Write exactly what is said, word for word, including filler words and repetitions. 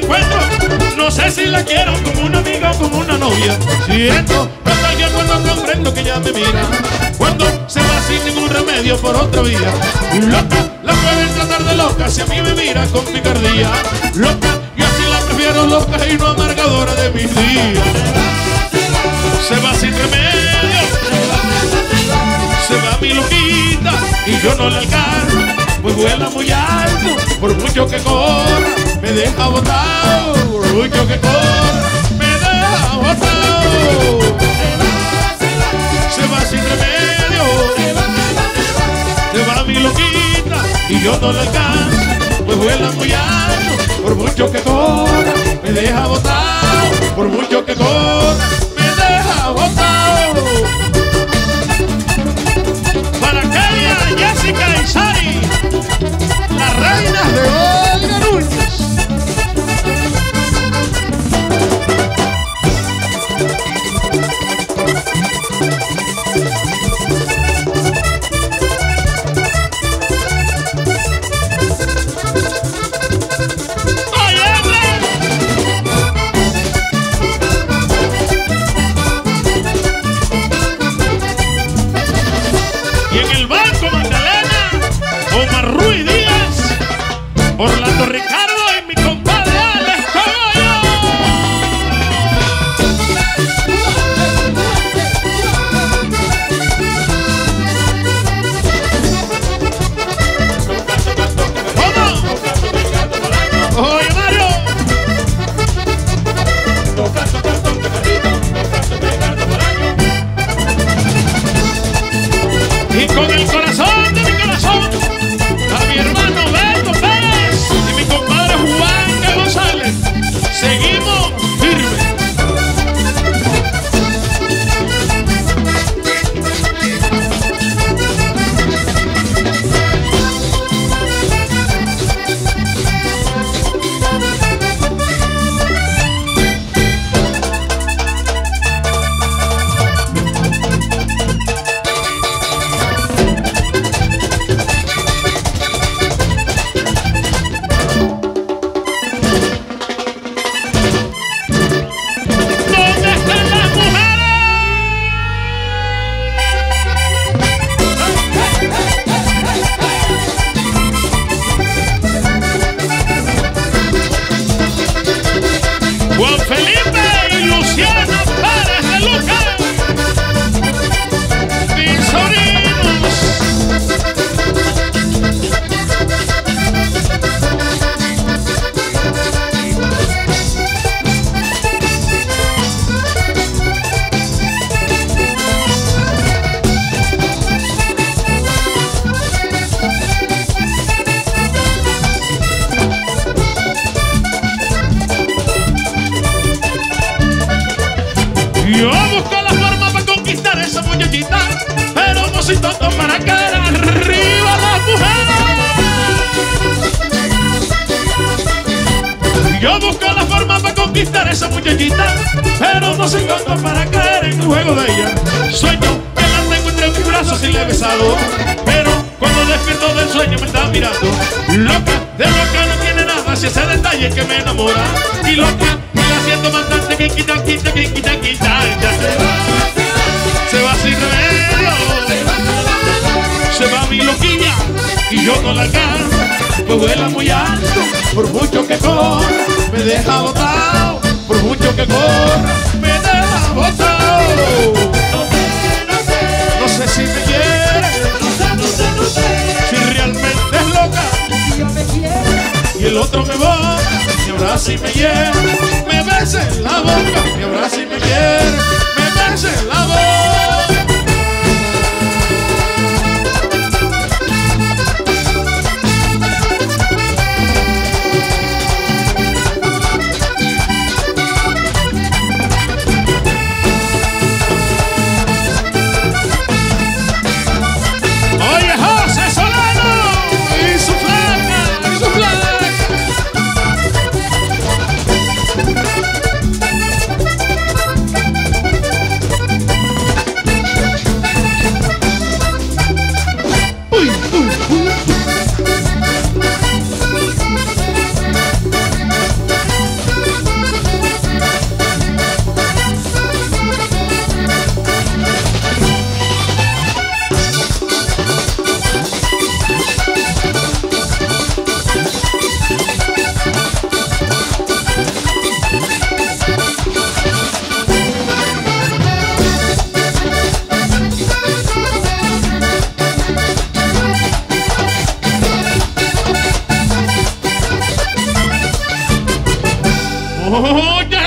encuentro, no sé si la quiero como una amiga o como una novia. Siento nostalgia cuando comprendo que ya me mira, cuando se va sin ningún remedio por otra vía. Loca, la pueden tratar de loca si a mí me mira con picardía. Loca, yo así la prefiero loca y no amargadora de mis días. Se va sin remedio, se va mi loquita y yo no la alcanzo, pues vuela muy alto, por mucho que corra, me deja botado, por mucho que corra, me deja botado. Se va sin remedio, se va mi loquita y yo no la alcanzo, pues vuela muy alto, por mucho que corra, me deja botado, por mucho que corra, me deja botado. Para Kenia, Jessica y Sari, las reinas de Olga Núñez. Orlando Ricardo y mi compadre Alex Cogollo. ¿Cómo? Oye, Mario. Y con el corazón de mi corazón a mi hermano Beto Pérez y mi compadre Juan González. Seguimos firmes. Juan Felipe y Luciana Pérez de Lucas, mis sobrinos. Yo busco la forma para conquistar a esa muchachita, pero no soy tonto para caer arriba las mujeres. Yo busco la forma para conquistar a esa muchachita, pero no soy tonto para caer en el juego de ella. Sueño que la tengo entre mis brazos y le he besado, pero cuando despierto del sueño me está mirando. Loca, de loca no tiene nada, si ese detalle que me enamora. Y loca, haciendo bastante que quita, quita, que quita, quita. Ya se va, se va sin remedio, se va mi loquilla y yo no la alcanzo, pues vuela muy alto, por mucho que corra, me deja botado, por mucho que corra, me deja botado. No sé si me quiere, si realmente es loca, y el otro me va, me abraza y me hiere, me besa en la boca, me abraza y me quiere, me besa en la boca. Oye, José Solano y su flaca, y su flaca. Oye,